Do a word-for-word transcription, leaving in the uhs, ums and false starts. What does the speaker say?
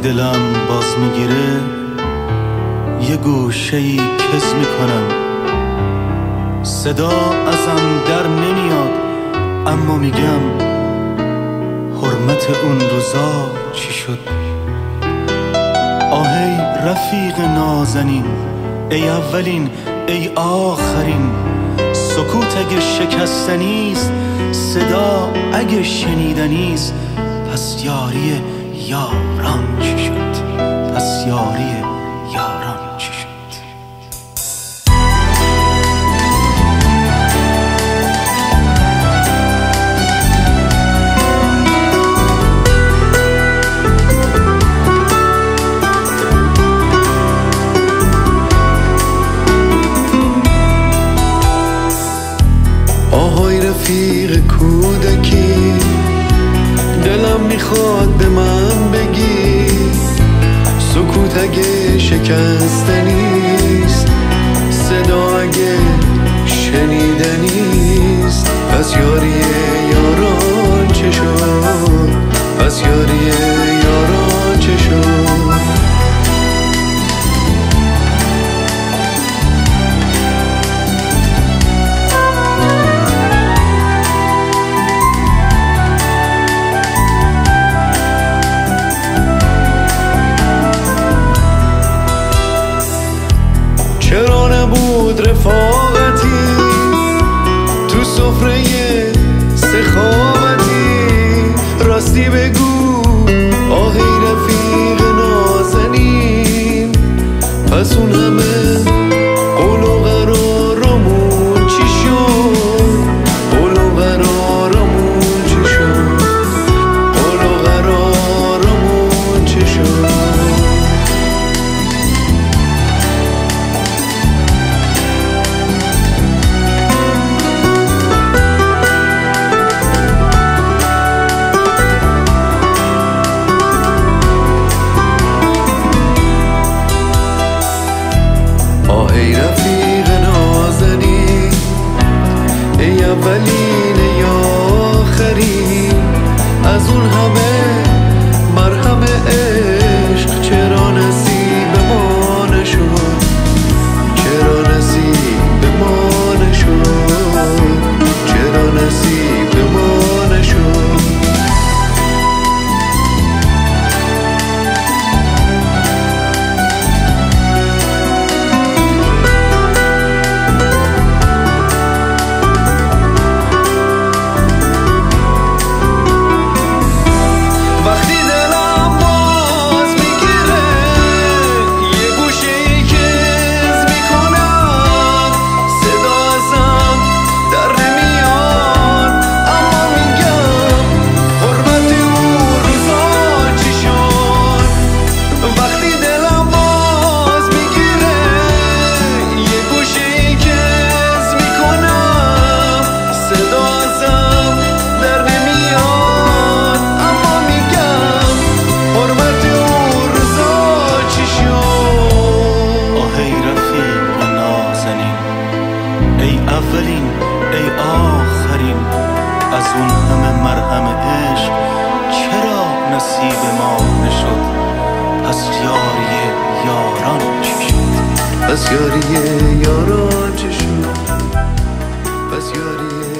دلم باز میگیره یه گوشه‌ای کز میکنم، صدا ازم در نمیاد اما میگم حرمت اون روزا چی شد. آهی رفیق نازنین، ای اولین ای آخرین، سکوت اگه شکستنیست، صدا اگه شنیدنیست، پس یاری یاران چی شد؟ پس یاری یاران چی شد؟ آهای رفیق کودکی، دلم میخواد به من بگی سکوت اگه شکستنیست، صدا اگه شنیدنیست، پس یاری یاران چه شد؟ پس یاری یاران چه شد؟ چرا نبود رفاقتی تو سفره سخاوتی؟ راستی بگو آهی رفیق نازنین، پس اون همه قول و قرارمون چی شد؟ قول و قرارمون چی شد؟ قول و قرارمون چی شد؟ ای رفیق نازنین، ای اولین ای آخرین، از اون همه مرهم عشق چرا نصیب ما نشد؟ چرا نصیب ما نشد؟ چرا نصیب ما نشد؟ اولین ای آخرین، از اون همه مرهم عشق چرا نصیب ما نشد؟ پس یاری یاران چی شد؟ پس یاری یاران چی شد؟ پس یاری